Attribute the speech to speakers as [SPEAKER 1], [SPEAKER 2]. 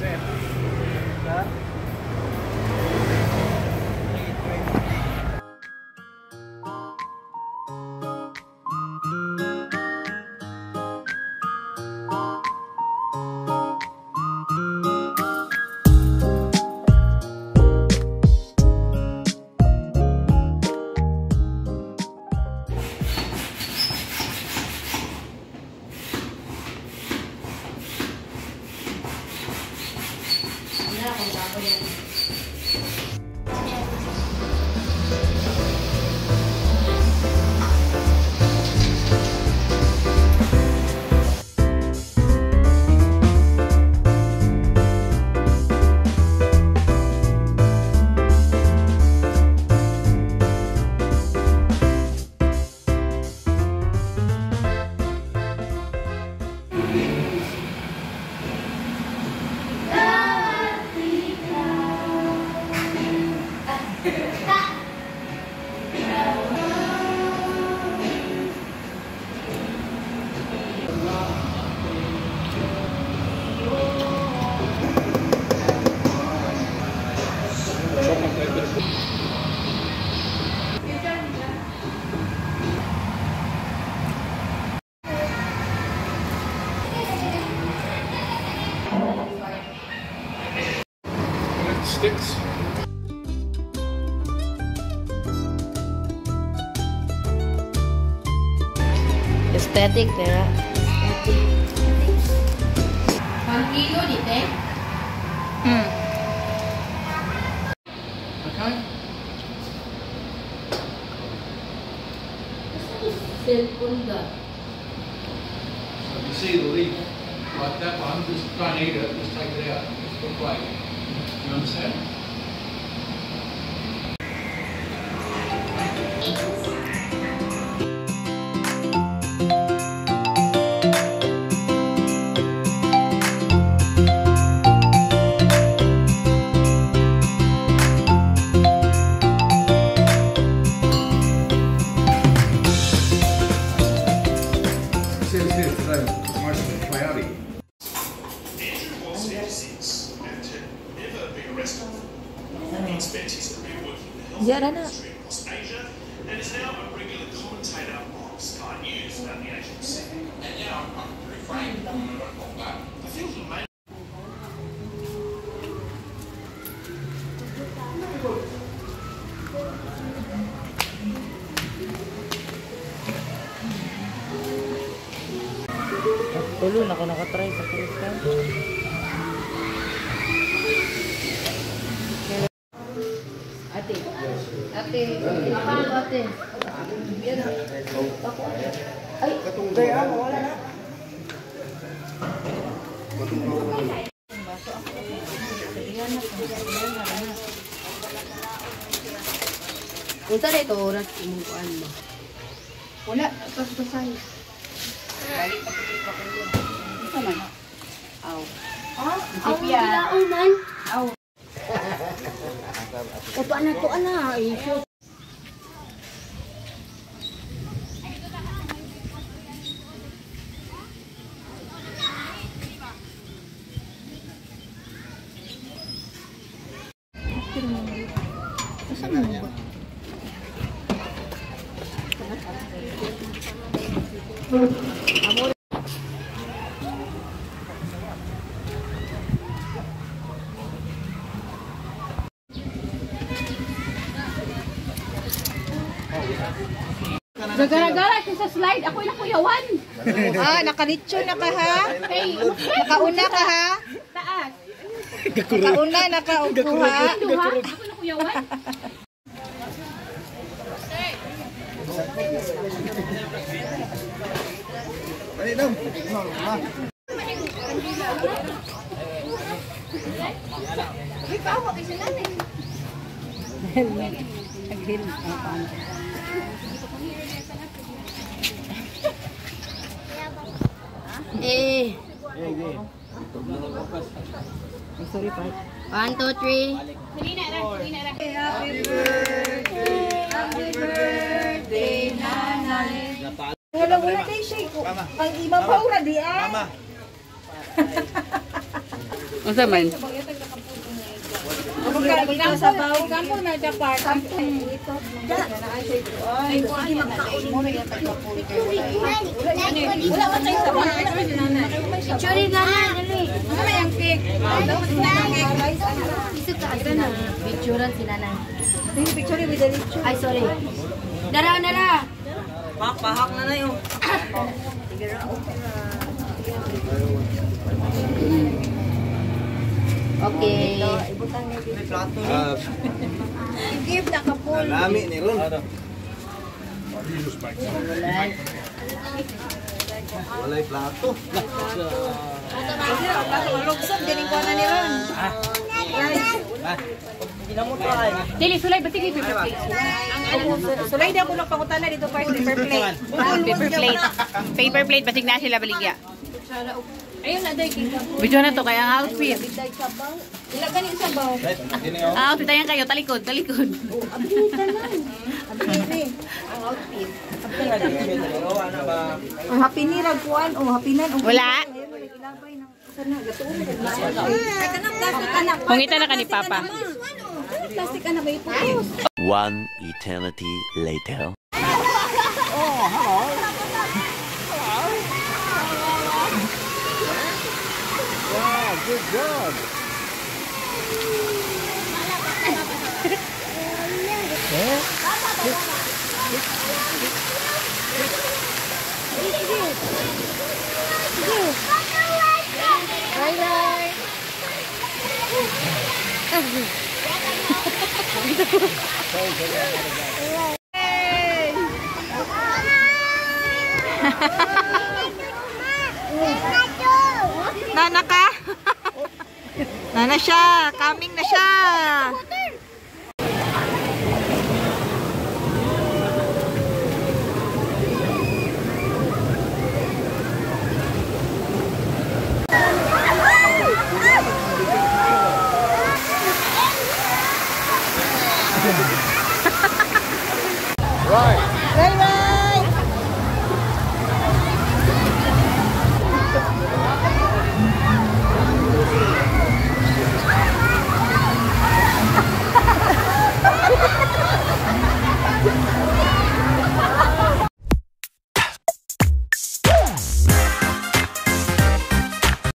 [SPEAKER 1] Sticks.
[SPEAKER 2] Aesthetic na. Aesthetic.
[SPEAKER 3] 1 kilo dito eh.
[SPEAKER 1] Okay.
[SPEAKER 3] Cellphone ka.
[SPEAKER 1] So you see the leaf, like that one, just don't eat it, just take it out, just put away. You understand?
[SPEAKER 2] Diyan na. Tulo na ako nakatry sa first time.
[SPEAKER 3] Ate. Ate. Apaan ko ate? Yan na. Ako. Ay.
[SPEAKER 4] Katunggoy ako, wala na.
[SPEAKER 3] Unsa na ito oras imukuan mo? Wala. Pasasay. Balik pa ko ko. Isa man. Aw.
[SPEAKER 5] Ang bilaunan.
[SPEAKER 3] Aw.
[SPEAKER 5] Ito na to ana. Iso.
[SPEAKER 3] Gara-gara sa slide, ako na kuyawan.
[SPEAKER 2] Nakalitsyo na ka ha?
[SPEAKER 3] Hey,
[SPEAKER 2] Nakauna ka ha?
[SPEAKER 3] taas.
[SPEAKER 2] Nakauna, nakaupo ha?
[SPEAKER 3] Duha, ako na kuyawan.
[SPEAKER 4] Balik dong.
[SPEAKER 3] Ikaw, kasi sila na eh.
[SPEAKER 2] Again, paano? Sorry, pa.
[SPEAKER 5] 1, 2, 3.
[SPEAKER 3] Salina ra, salina ra.
[SPEAKER 2] Happy birthday, nanay. Wala tayo shake ko. Ang ima pa ura di ah.
[SPEAKER 4] Mama.
[SPEAKER 3] Unsa man?
[SPEAKER 5] Kampo na Japan. Wala man tayo sa mga Churi na dali. Ano yung cake? Isip ka asa na. Picturean si nanay. Picture with the picture. Ay, sorry. Dara.
[SPEAKER 2] Pahak na yun.
[SPEAKER 3] Okay.
[SPEAKER 2] May plato na.
[SPEAKER 5] Give na kapul.
[SPEAKER 4] Nami ni Ron. Walay plato.
[SPEAKER 5] Lugsog, dining ko na ni Ron.
[SPEAKER 3] Dili, sulay, ba't hindi paper plate?
[SPEAKER 5] Sulay daw ko lang pangutan na dito first paper plate.
[SPEAKER 3] Paper plate. Paper plate, batik na sila baligya.
[SPEAKER 5] Ayun na, day king kapul.
[SPEAKER 3] Video na to, kaya ang outfit.
[SPEAKER 5] Ila ganin sa baw.
[SPEAKER 3] Ang outfit ayan kayo, talikod.
[SPEAKER 5] Ang outfit.
[SPEAKER 3] Happy ni Ragpuan, happy nan. Wala. Pungita na ka ni Papa.
[SPEAKER 5] Plastic ka na ba ito?
[SPEAKER 6] One eternity later.
[SPEAKER 4] Wow, good job.
[SPEAKER 5] Nana ka? Nana siya. Coming na siya.
[SPEAKER 4] Right.
[SPEAKER 5] Bye-bye.